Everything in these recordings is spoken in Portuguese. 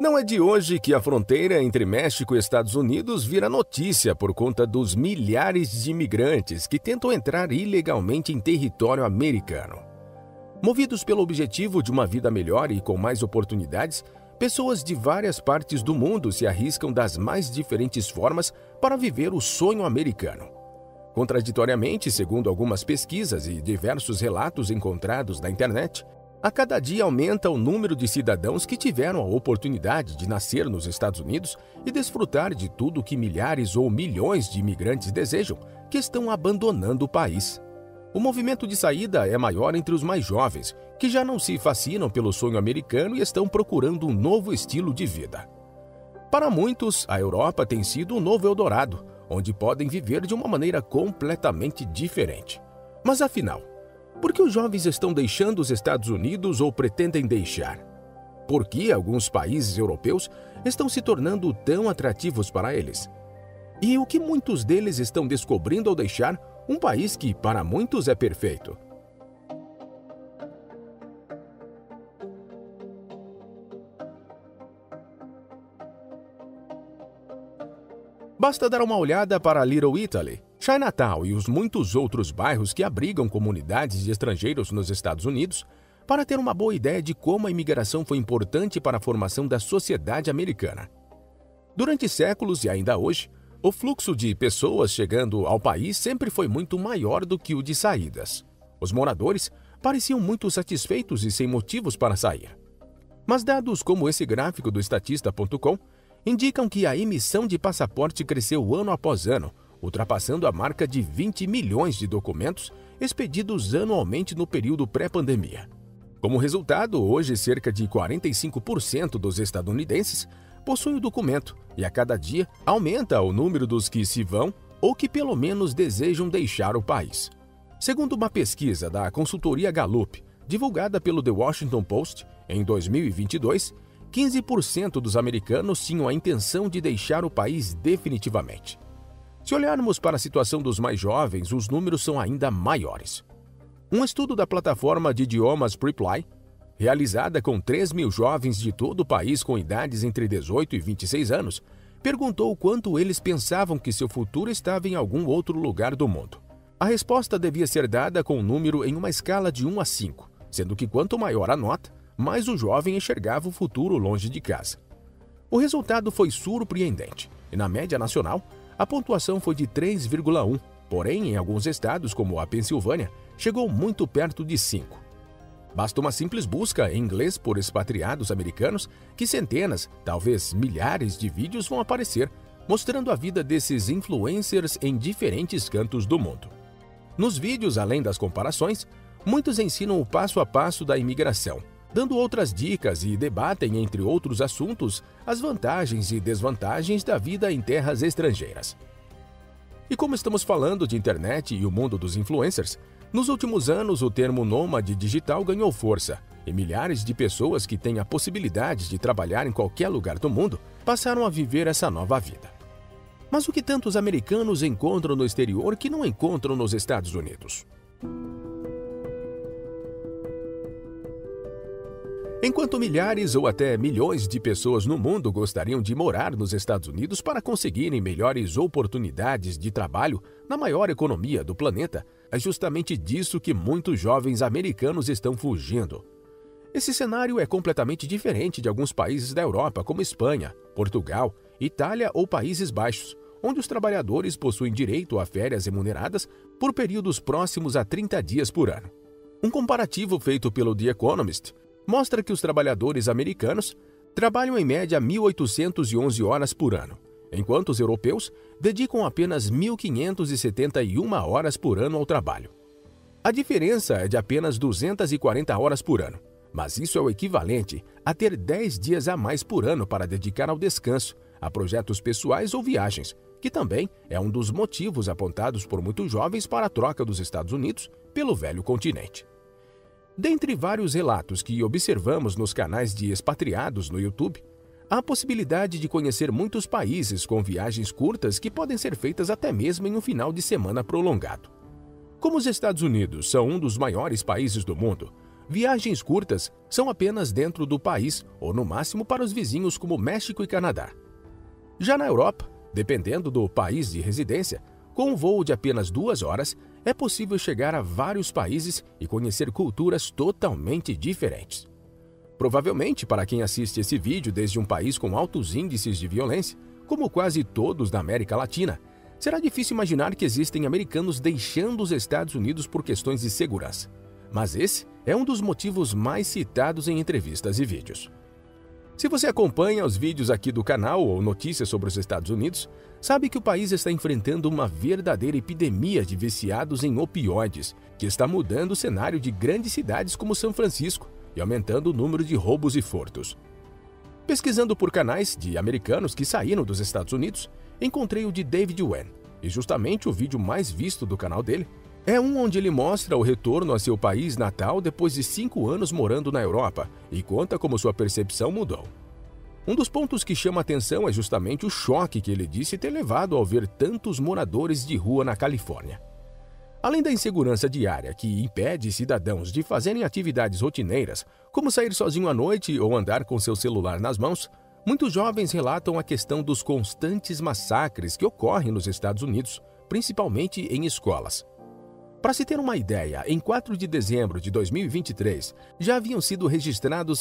Não é de hoje que a fronteira entre México e Estados Unidos vira notícia por conta dos milhares de imigrantes que tentam entrar ilegalmente em território americano. Movidos pelo objetivo de uma vida melhor e com mais oportunidades, pessoas de várias partes do mundo se arriscam das mais diferentes formas para viver o sonho americano. Contraditoriamente, segundo algumas pesquisas e diversos relatos encontrados na internet, a cada dia aumenta o número de cidadãos que tiveram a oportunidade de nascer nos Estados Unidos e desfrutar de tudo que milhares ou milhões de imigrantes desejam, que estão abandonando o país. O movimento de saída é maior entre os mais jovens, que já não se fascinam pelo sonho americano e estão procurando um novo estilo de vida. Para muitos, a Europa tem sido um novo Eldorado, onde podem viver de uma maneira completamente diferente. Mas afinal, por que os jovens estão deixando os Estados Unidos ou pretendem deixar? Por que alguns países europeus estão se tornando tão atrativos para eles? E o que muitos deles estão descobrindo ao deixar um país que, para muitos, é perfeito? Basta dar uma olhada para Little Italy, Chinatown e os muitos outros bairros que abrigam comunidades de estrangeiros nos Estados Unidos para ter uma boa ideia de como a imigração foi importante para a formação da sociedade americana. Durante séculos e ainda hoje, o fluxo de pessoas chegando ao país sempre foi muito maior do que o de saídas. Os moradores pareciam muito satisfeitos e sem motivos para sair. Mas dados como esse gráfico do Statista.com indicam que a emissão de passaporte cresceu ano após ano, ultrapassando a marca de 20 milhões de documentos expedidos anualmente no período pré-pandemia. Como resultado, hoje cerca de 45% dos estadunidenses possuem o documento e a cada dia aumenta o número dos que se vão ou que pelo menos desejam deixar o país. Segundo uma pesquisa da consultoria Gallup, divulgada pelo The Washington Post, em 2022, 15% dos americanos tinham a intenção de deixar o país definitivamente. Se olharmos para a situação dos mais jovens, os números são ainda maiores. Um estudo da plataforma de idiomas Preply, realizada com 3.000 jovens de todo o país com idades entre 18 e 26 anos, perguntou quanto eles pensavam que seu futuro estava em algum outro lugar do mundo. A resposta devia ser dada com um número em uma escala de 1 a 5, sendo que quanto maior a nota, mais o jovem enxergava o futuro longe de casa. O resultado foi surpreendente, e na média nacional, a pontuação foi de 3,1, porém, em alguns estados, como a Pensilvânia, chegou muito perto de 5. Basta uma simples busca em inglês por expatriados americanos que centenas, talvez milhares de vídeos vão aparecer, mostrando a vida desses influencers em diferentes cantos do mundo. Nos vídeos, além das comparações, muitos ensinam o passo a passo da imigração, dando outras dicas e debatem, entre outros assuntos, as vantagens e desvantagens da vida em terras estrangeiras. E como estamos falando de internet e o mundo dos influencers, nos últimos anos o termo nômade digital ganhou força e milhares de pessoas que têm a possibilidade de trabalhar em qualquer lugar do mundo passaram a viver essa nova vida. Mas o que tantos americanos encontram no exterior que não encontram nos Estados Unidos? Enquanto milhares ou até milhões de pessoas no mundo gostariam de morar nos Estados Unidos para conseguirem melhores oportunidades de trabalho na maior economia do planeta, é justamente disso que muitos jovens americanos estão fugindo. Esse cenário é completamente diferente de alguns países da Europa, como Espanha, Portugal, Itália ou Países Baixos, onde os trabalhadores possuem direito a férias remuneradas por períodos próximos a 30 dias por ano. Um comparativo feito pelo The Economist mostra que os trabalhadores americanos trabalham em média 1.811 horas por ano, enquanto os europeus dedicam apenas 1.571 horas por ano ao trabalho. A diferença é de apenas 240 horas por ano, mas isso é o equivalente a ter 10 dias a mais por ano para dedicar ao descanso, a projetos pessoais ou viagens, que também é um dos motivos apontados por muitos jovens para a troca dos Estados Unidos pelo velho continente. Dentre vários relatos que observamos nos canais de expatriados no YouTube, há a possibilidade de conhecer muitos países com viagens curtas que podem ser feitas até mesmo em um final de semana prolongado. Como os Estados Unidos são um dos maiores países do mundo, viagens curtas são apenas dentro do país ou no máximo para os vizinhos como México e Canadá. Já na Europa, dependendo do país de residência, com um voo de apenas 2 horas, é possível chegar a vários países e conhecer culturas totalmente diferentes. Provavelmente, para quem assiste esse vídeo desde um país com altos índices de violência, como quase todos da América Latina, será difícil imaginar que existem americanos deixando os Estados Unidos por questões de segurança. Mas esse é um dos motivos mais citados em entrevistas e vídeos. Se você acompanha os vídeos aqui do canal ou notícias sobre os Estados Unidos, sabe que o país está enfrentando uma verdadeira epidemia de viciados em opioides, que está mudando o cenário de grandes cidades como São Francisco e aumentando o número de roubos e furtos. Pesquisando por canais de americanos que saíram dos Estados Unidos, encontrei o de David Wen, e justamente o vídeo mais visto do canal dele é um onde ele mostra o retorno a seu país natal depois de 5 anos morando na Europa e conta como sua percepção mudou. Um dos pontos que chama a atenção é justamente o choque que ele disse ter levado ao ver tantos moradores de rua na Califórnia. Além da insegurança diária que impede cidadãos de fazerem atividades rotineiras, como sair sozinho à noite ou andar com seu celular nas mãos, muitos jovens relatam a questão dos constantes massacres que ocorrem nos Estados Unidos, principalmente em escolas. Para se ter uma ideia, em 4 de dezembro de 2023, já haviam sido registrados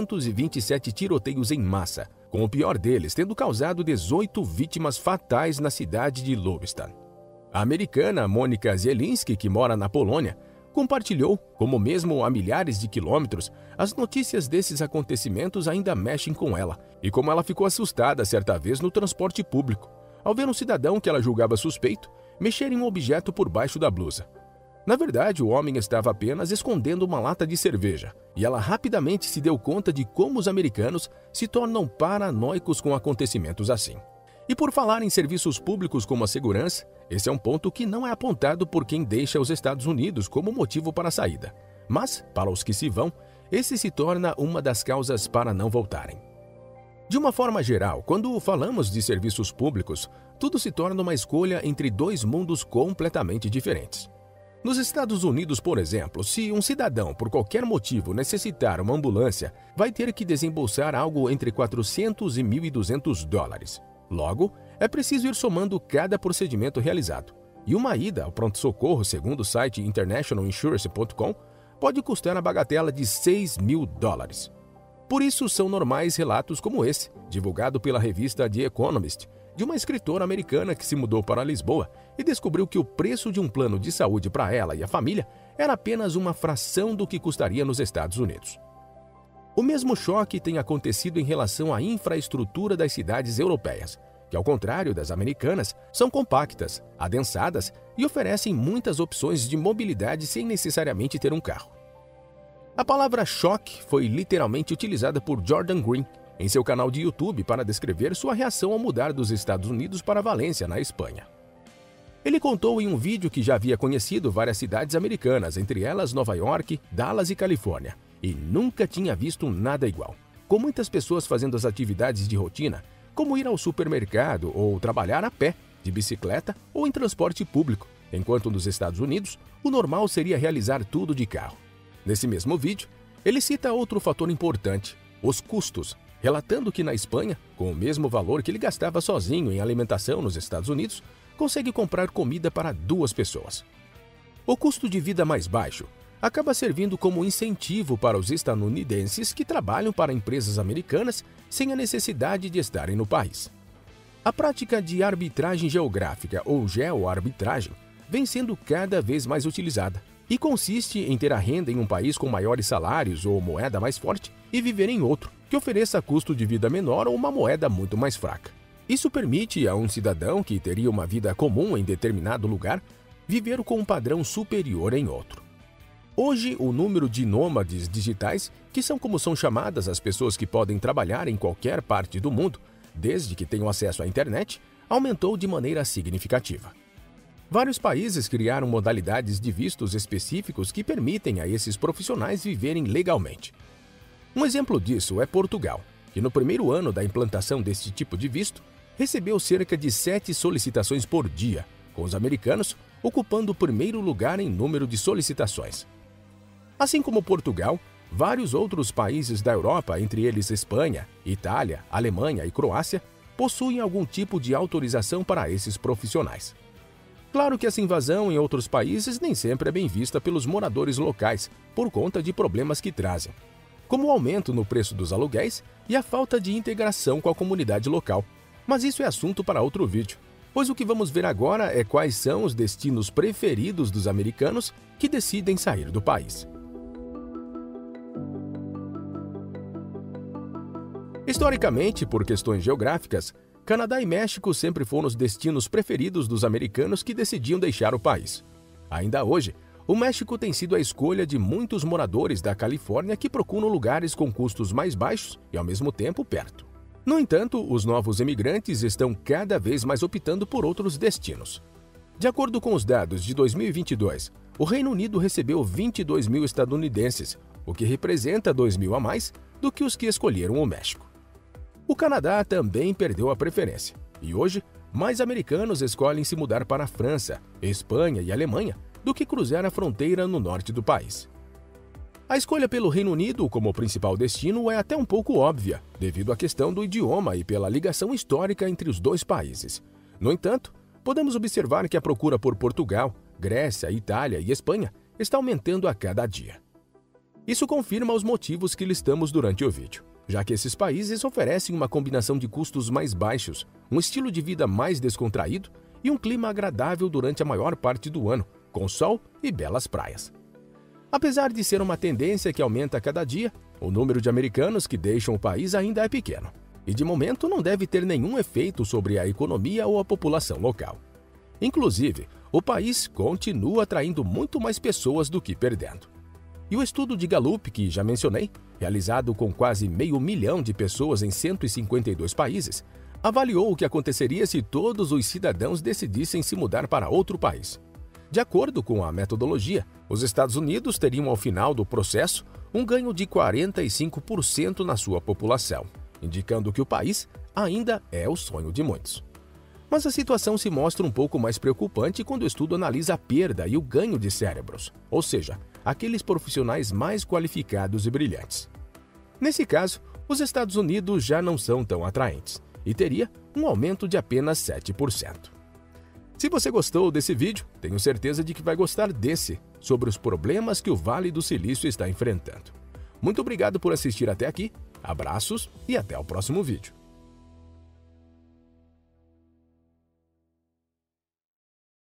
627 tiroteios em massa, com o pior deles tendo causado 18 vítimas fatais na cidade de Lewiston. A americana Monika Zielinski, que mora na Polônia, compartilhou, como mesmo a milhares de quilômetros, as notícias desses acontecimentos ainda mexem com ela, e como ela ficou assustada certa vez no transporte público, ao ver um cidadão que ela julgava suspeito mexer em um objeto por baixo da blusa. Na verdade, o homem estava apenas escondendo uma lata de cerveja, e ela rapidamente se deu conta de como os americanos se tornam paranoicos com acontecimentos assim. E por falar em serviços públicos como a segurança, esse é um ponto que não é apontado por quem deixa os Estados Unidos como motivo para a saída. Mas, para os que se vão, esse se torna uma das causas para não voltarem. De uma forma geral, quando falamos de serviços públicos, tudo se torna uma escolha entre 2 mundos completamente diferentes. Nos Estados Unidos, por exemplo, se um cidadão, por qualquer motivo, necessitar uma ambulância, vai ter que desembolsar algo entre $400 e $1.200. Logo, é preciso ir somando cada procedimento realizado. E uma ida ao pronto-socorro, segundo o site internationalinsurance.com, pode custar a bagatela de $6.000. Por isso, são normais relatos como esse, divulgado pela revista The Economist, de uma escritora americana que se mudou para Lisboa e descobriu que o preço de um plano de saúde para ela e a família era apenas uma fração do que custaria nos Estados Unidos. O mesmo choque tem acontecido em relação à infraestrutura das cidades europeias, que, ao contrário das americanas, são compactas, adensadas e oferecem muitas opções de mobilidade sem necessariamente ter um carro. A palavra choque foi literalmente utilizada por Jordan Green em seu canal de YouTube para descrever sua reação ao mudar dos Estados Unidos para Valência, na Espanha. Ele contou em um vídeo que já havia conhecido várias cidades americanas, entre elas Nova York, Dallas e Califórnia, e nunca tinha visto nada igual, com muitas pessoas fazendo as atividades de rotina, como ir ao supermercado ou trabalhar a pé, de bicicleta ou em transporte público, enquanto nos Estados Unidos o normal seria realizar tudo de carro. Nesse mesmo vídeo, ele cita outro fator importante, os custos, relatando que na Espanha, com o mesmo valor que ele gastava sozinho em alimentação nos Estados Unidos, consegue comprar comida para 2 pessoas. O custo de vida mais baixo acaba servindo como incentivo para os estadunidenses que trabalham para empresas americanas sem a necessidade de estarem no país. A prática de arbitragem geográfica ou geoarbitragem vem sendo cada vez mais utilizada e consiste em ter a renda em um país com maiores salários ou moeda mais forte e viver em outro, que ofereça custo de vida menor ou uma moeda muito mais fraca. Isso permite a um cidadão que teria uma vida comum em determinado lugar viver com um padrão superior em outro. Hoje, o número de nômades digitais, que são como são chamadas as pessoas que podem trabalhar em qualquer parte do mundo, desde que tenham acesso à internet, aumentou de maneira significativa. Vários países criaram modalidades de vistos específicos que permitem a esses profissionais viverem legalmente. Um exemplo disso é Portugal, que no primeiro ano da implantação deste tipo de visto, recebeu cerca de 7 solicitações por dia, com os americanos ocupando o primeiro lugar em número de solicitações. Assim como Portugal, vários outros países da Europa, entre eles Espanha, Itália, Alemanha e Croácia, possuem algum tipo de autorização para esses profissionais. Claro que essa invasão em outros países nem sempre é bem vista pelos moradores locais, por conta de problemas que trazem, como o aumento no preço dos aluguéis e a falta de integração com a comunidade local. Mas isso é assunto para outro vídeo, pois o que vamos ver agora é quais são os destinos preferidos dos americanos que decidem sair do país. Historicamente, por questões geográficas, Canadá e México sempre foram os destinos preferidos dos americanos que decidiam deixar o país. Ainda hoje, o México tem sido a escolha de muitos moradores da Califórnia que procuram lugares com custos mais baixos e, ao mesmo tempo, perto. No entanto, os novos imigrantes estão cada vez mais optando por outros destinos. De acordo com os dados de 2022, o Reino Unido recebeu 22 mil estadunidenses, o que representa 2 mil a mais do que os que escolheram o México. O Canadá também perdeu a preferência, e hoje, mais americanos escolhem se mudar para a França, Espanha e Alemanha do que cruzar a fronteira no norte do país. A escolha pelo Reino Unido como principal destino é até um pouco óbvia, devido à questão do idioma e pela ligação histórica entre os dois países. No entanto, podemos observar que a procura por Portugal, Grécia, Itália e Espanha está aumentando a cada dia. Isso confirma os motivos que listamos durante o vídeo, já que esses países oferecem uma combinação de custos mais baixos, um estilo de vida mais descontraído e um clima agradável durante a maior parte do ano, com sol e belas praias. Apesar de ser uma tendência que aumenta a cada dia, o número de americanos que deixam o país ainda é pequeno, e de momento não deve ter nenhum efeito sobre a economia ou a população local. Inclusive, o país continua atraindo muito mais pessoas do que perdendo. E o estudo de Gallup, que já mencionei, realizado com quase 500 mil de pessoas em 152 países, avaliou o que aconteceria se todos os cidadãos decidissem se mudar para outro país. De acordo com a metodologia, os Estados Unidos teriam ao final do processo um ganho de 45% na sua população, indicando que o país ainda é o sonho de muitos. Mas a situação se mostra um pouco mais preocupante quando o estudo analisa a perda e o ganho de cérebros, ou seja, aqueles profissionais mais qualificados e brilhantes. Nesse caso, os Estados Unidos já não são tão atraentes e teria um aumento de apenas 7%. Se você gostou desse vídeo, tenho certeza de que vai gostar desse, sobre os problemas que o Vale do Silício está enfrentando. Muito obrigado por assistir até aqui, abraços e até o próximo vídeo.